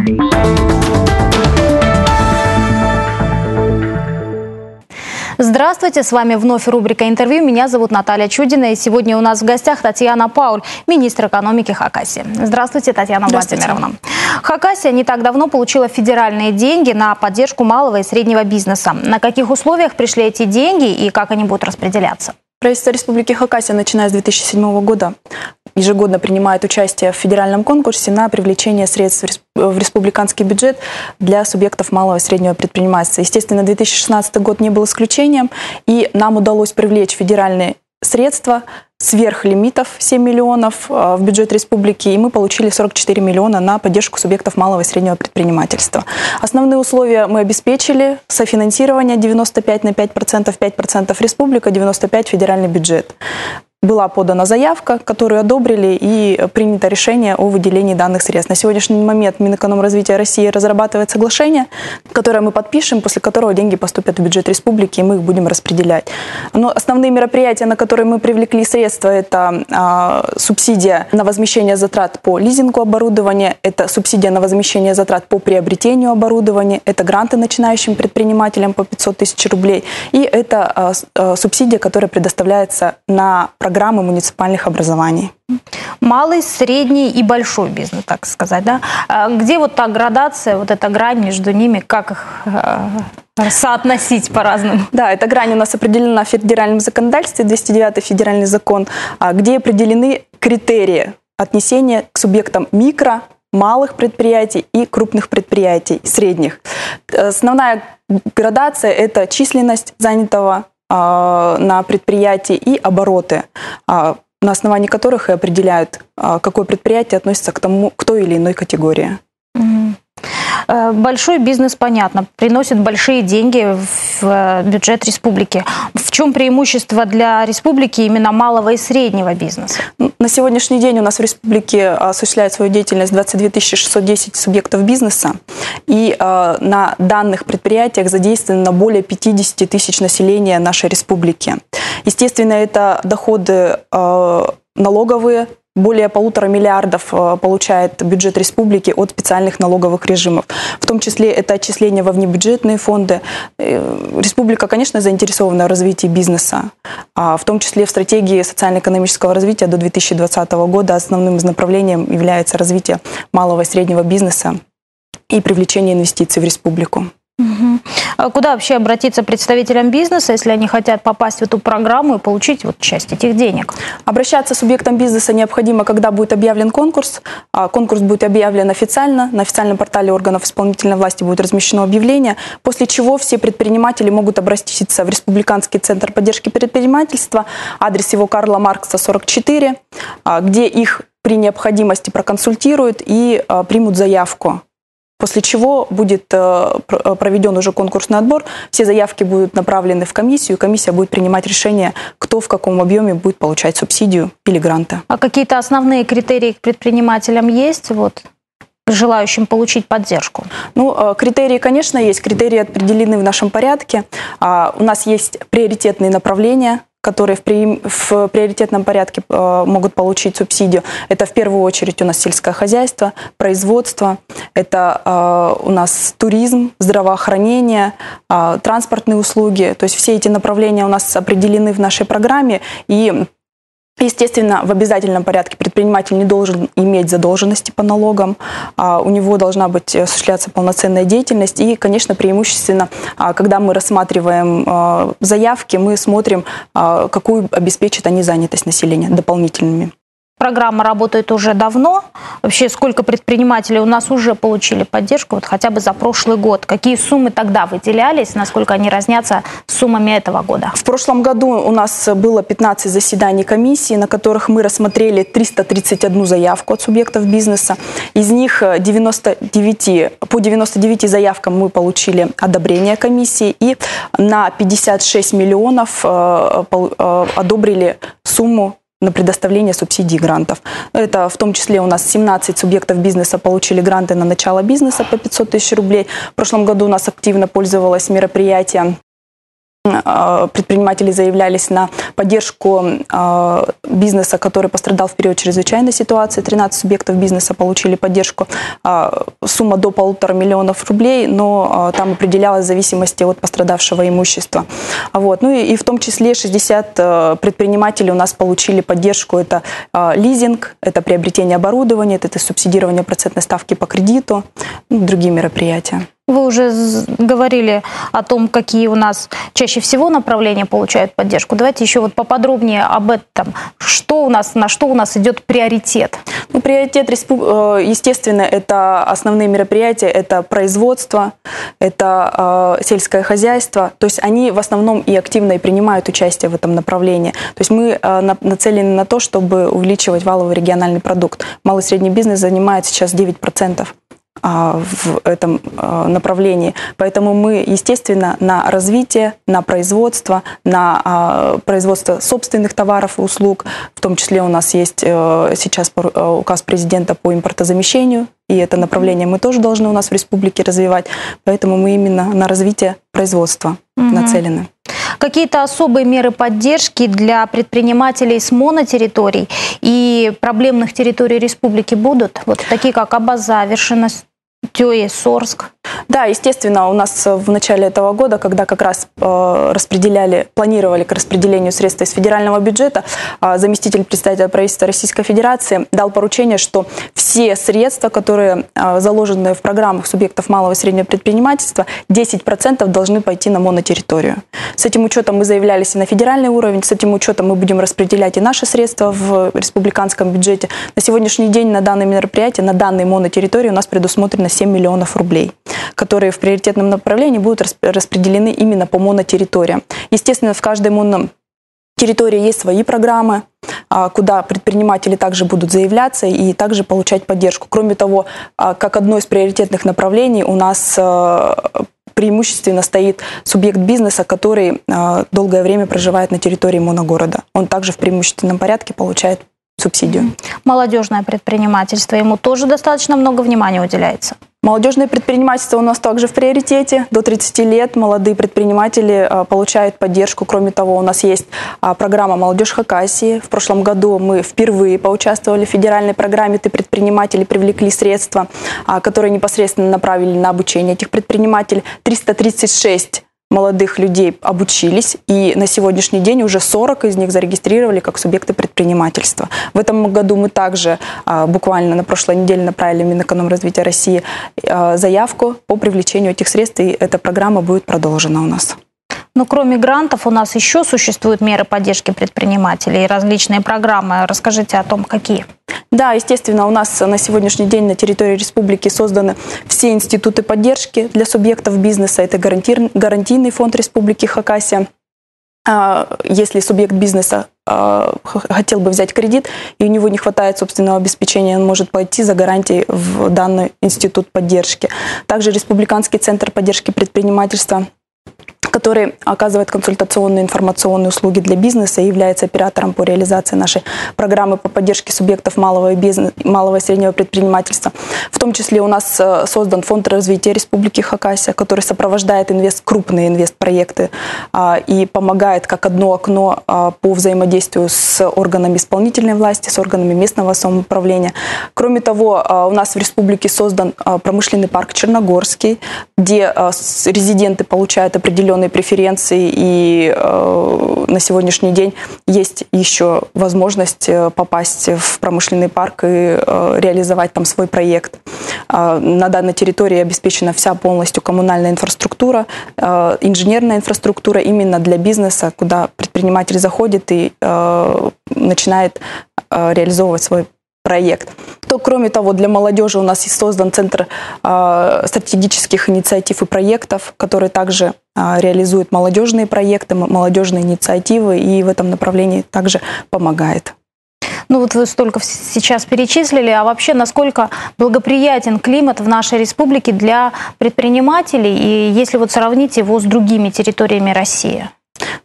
Здравствуйте, с вами вновь рубрика «Интервью». Меня зовут Наталья Чудина, и сегодня у нас в гостях Татьяна Пауль, министр экономики Хакасии. Здравствуйте, Татьяна Владимировна. Хакасия не так давно получила федеральные деньги на поддержку малого и среднего бизнеса. На каких условиях пришли эти деньги и как они будут распределяться? Правительство Республики Хакасия, начиная с 2007 года, ежегодно принимает участие в федеральном конкурсе на привлечение средств в республиканский бюджет для субъектов малого и среднего предпринимательства. Естественно, 2016 год не был исключением, и нам удалось привлечь федеральные средства сверх лимитов 7 миллионов в бюджет республики, и мы получили 44 миллиона на поддержку субъектов малого и среднего предпринимательства. Основные условия мы обеспечили: софинансирование 95 на 5%, 5% республика, 95% федеральный бюджет. Была подана заявка, которую одобрили, и принято решение о выделении данных средств. На сегодняшний момент Минэкономразвития России разрабатывает соглашение, которое мы подпишем, после которого деньги поступят в бюджет республики, и мы их будем распределять. Но основные мероприятия, на которые мы привлекли средства, это субсидия на возмещение затрат по лизингу оборудования, это субсидия на возмещение затрат по приобретению оборудования, это гранты начинающим предпринимателям по 500 тысяч рублей, и это субсидия, которая предоставляется на программы муниципальных образований. Малый, средний и большой бизнес, так сказать, да? Где вот та градация, вот эта грань между ними, как их соотносить по-разному? Да, эта грань у нас определена в федеральном законодательстве, 209 федеральный закон, где определены критерии отнесения к субъектам микро, малых предприятий и крупных предприятий, средних. Основная градация – это численность занятого на предприятии и обороты, на основании которых и определяют, какое предприятие относится к той или иной категории. Большой бизнес, понятно, приносит большие деньги в бюджет республики. В чем преимущество для республики именно малого и среднего бизнеса? На сегодняшний день у нас в республике осуществляет свою деятельность 22 610 субъектов бизнеса, и на данных предприятиях задействовано более 50 тысяч населения нашей республики. Естественно, это доходы налоговые. Более 1,5 миллиарда получает бюджет республики от специальных налоговых режимов. В том числе это отчисления во внебюджетные фонды. Республика, конечно, заинтересована в развитии бизнеса. В том числе в стратегии социально-экономического развития до 2020 года основным направлением является развитие малого и среднего бизнеса и привлечение инвестиций в республику. А куда вообще обратиться представителям бизнеса, если они хотят попасть в эту программу и получить вот часть этих денег? Обращаться субъектам бизнеса необходимо, когда будет объявлен конкурс. Конкурс будет объявлен официально. На официальном портале органов исполнительной власти будет размещено объявление, после чего все предприниматели могут обратиться в Республиканский центр поддержки предпринимательства, адрес его Карла Маркса, 44, где их при необходимости проконсультируют и примут заявку. После чего будет проведен уже конкурсный отбор, все заявки будут направлены в комиссию, комиссия будет принимать решение, кто в каком объеме будет получать субсидию или гранты. А какие-то основные критерии к предпринимателям есть, вот, к желающим получить поддержку? Ну, критерии, конечно, есть. Критерии определены в нашем порядке. У нас есть приоритетные направления, которые в приоритетном порядке могут получить субсидию. Это в первую очередь у нас сельское хозяйство, производство, это у нас туризм, здравоохранение, транспортные услуги. То есть все эти направления у нас определены в нашей программе, и естественно, в обязательном порядке предприниматель не должен иметь задолженности по налогам, у него должна быть осуществляться полноценная деятельность. И, конечно, преимущественно, когда мы рассматриваем заявки, мы смотрим, какую обеспечат они занятость населения дополнительными. Программа работает уже давно. Вообще, сколько предпринимателей у нас уже получили поддержку, вот хотя бы за прошлый год? Какие суммы тогда выделялись, насколько они разнятся с суммами этого года? В прошлом году у нас было 15 заседаний комиссии, на которых мы рассмотрели 331 заявку от субъектов бизнеса. Из них по 99 заявкам мы получили одобрение комиссии, и на 56 миллионов одобрили сумму на предоставление субсидий и грантов. Это в том числе у нас 17 субъектов бизнеса получили гранты на начало бизнеса по 500 тысяч рублей. В прошлом году у нас активно пользовалось мероприятие предприниматели заявлялись на поддержку бизнеса, который пострадал в период чрезвычайной ситуации. 13 субъектов бизнеса получили поддержку. Сумма до 1,5 миллиона рублей, но там определялась в зависимости от пострадавшего имущества. Вот. Ну и в том числе 60 предпринимателей у нас получили поддержку. Это лизинг, это приобретение оборудования, это субсидирование процентной ставки по кредиту, другие мероприятия. Вы уже говорили о том, какие у нас чаще всего направления получают поддержку. Давайте еще вот поподробнее об этом. На что у нас идет приоритет? Ну, приоритет, естественно, это основные мероприятия, это производство, это сельское хозяйство. То есть они в основном и активно принимают участие в этом направлении. То есть мы нацелены на то, чтобы увеличивать валовый региональный продукт. Малый и средний бизнес занимает сейчас 9%. В этом направлении. Поэтому мы, естественно, на развитие, на производство собственных товаров и услуг, в том числе у нас есть сейчас указ президента по импортозамещению, и это направление мы тоже должны у нас в республике развивать, поэтому мы именно на развитие производства нацелены. Какие-то особые меры поддержки для предпринимателей с монотерриторий и проблемных территорий республики будут? Вот такие как Абаза, Вершина, Тёи, Сорск. Да, естественно, у нас в начале этого года, когда как раз планировали к распределению средств из федерального бюджета, заместитель председателя правительства Российской Федерации дал поручение, что все средства, которые заложены в программах субъектов малого и среднего предпринимательства, 10% должны пойти на монотерриторию. С этим учетом мы заявлялись и на федеральный уровень, с этим учетом мы будем распределять и наши средства в республиканском бюджете. На сегодняшний день на данное мероприятие, на данной монотерритории у нас предусмотрено 7 миллионов рублей, которые в приоритетном направлении будут распределены именно по монотерриториям. Естественно, в каждой монотерритории есть свои программы, куда предприниматели также будут заявляться и также получать поддержку. Кроме того, как одно из приоритетных направлений у нас преимущественно стоит субъект бизнеса, который долгое время проживает на территории моногорода. Он также в преимущественном порядке получает субсидию. Молодежное предпринимательство, ему тоже достаточно много внимания уделяется? Молодежное предпринимательство у нас также в приоритете. До 30 лет молодые предприниматели получают поддержку. Кроме того, у нас есть программа «Молодежь Хакасии». В прошлом году мы впервые поучаствовали в федеральной программе «Ты предприниматель», привлекли средства, которые непосредственно направили на обучение этих предпринимателей. 336 молодых людей обучились, и на сегодняшний день уже 40 из них зарегистрировали как субъекты предпринимательства. В этом году мы также буквально на прошлой неделе направили в Минэкономразвития России заявку по привлечению этих средств, и эта программа будет продолжена у нас. Но кроме грантов у нас еще существуют меры поддержки предпринимателей и различные программы. Расскажите о том, какие. Да, естественно, у нас на сегодняшний день на территории республики созданы все институты поддержки для субъектов бизнеса. Это гарантийный фонд Республики Хакасия. Если субъект бизнеса хотел бы взять кредит, и у него не хватает собственного обеспечения, он может пойти за гарантией в данный институт поддержки. Также Республиканский центр поддержки предпринимательства, который оказывает консультационные информационные услуги для бизнеса и является оператором по реализации нашей программы по поддержке субъектов малого и среднего предпринимательства. В том числе у нас создан фонд развития Республики Хакасия, который сопровождает крупные инвестпроекты и помогает как одно окно по взаимодействию с органами исполнительной власти, с органами местного самоуправления. Кроме того, у нас в республике создан промышленный парк Черногорский, где резиденты получают определенные преференции, и на сегодняшний день есть еще возможность попасть в промышленный парк и реализовать там свой проект. На данной территории обеспечена вся полностью коммунальная инфраструктура, инженерная инфраструктура именно для бизнеса, куда предприниматель заходит и начинает реализовывать свой проект. Кроме того, для молодежи у нас создан Центр стратегических инициатив и проектов, который также реализует молодежные проекты, молодежные инициативы и в этом направлении также помогает. Ну вот вы столько сейчас перечислили, а вообще насколько благоприятен климат в нашей республике для предпринимателей, и если вот сравнить его с другими территориями России?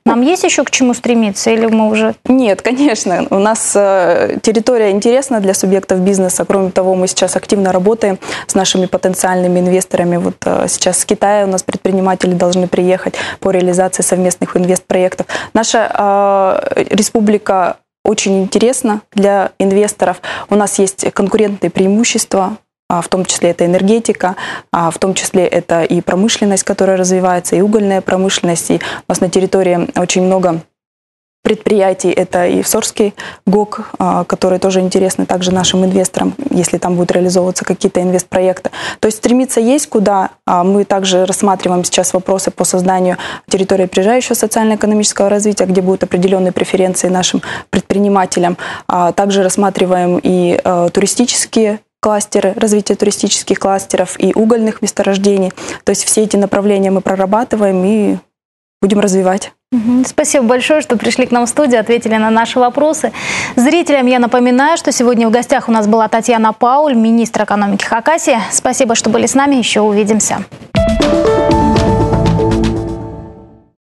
Нам есть еще к чему стремиться или мы уже... Нет, конечно. У нас территория интересна для субъектов бизнеса. Кроме того, мы сейчас активно работаем с нашими потенциальными инвесторами. Вот сейчас с Китая у нас предприниматели должны приехать по реализации совместных инвестпроектов. Наша республика очень интересна для инвесторов. У нас есть конкурентные преимущества. В том числе это энергетика, в том числе это и промышленность, которая развивается, и угольная промышленность. И у нас на территории очень много предприятий. Это и Сорский ГОК, который тоже интересны также нашим инвесторам, если там будут реализовываться какие-то инвестпроекты. То есть стремиться есть куда. Мы также рассматриваем сейчас вопросы по созданию территории опережающего социально-экономического развития, где будут определенные преференции нашим предпринимателям. Также рассматриваем и туристические кластеры, развитие туристических кластеров и угольных месторождений. То есть все эти направления мы прорабатываем и будем развивать. Спасибо большое, что пришли к нам в студию, ответили на наши вопросы. Зрителям я напоминаю, что сегодня в гостях у нас была Татьяна Пауль, министр экономики Хакасии. Спасибо, что были с нами. Еще увидимся.